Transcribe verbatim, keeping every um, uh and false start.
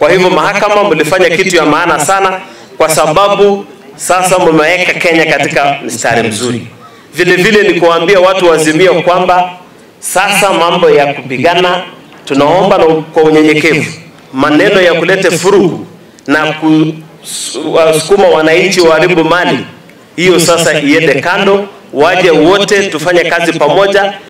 Kwa hivyo mahakama mlifanya kitu ya maana sana, kwa sababu sasa mmeweka Kenya katika mstari mzuri. Vile vile ni kuambia watu wazimio kwamba sasa mambo ya kupigana, tunaomba na kwa unyenyekevu, maneno ya kulete furugu na kusukuma wananchi waharibu mali, hiyo sasa iende kando, waje wote tufanye kazi pamoja.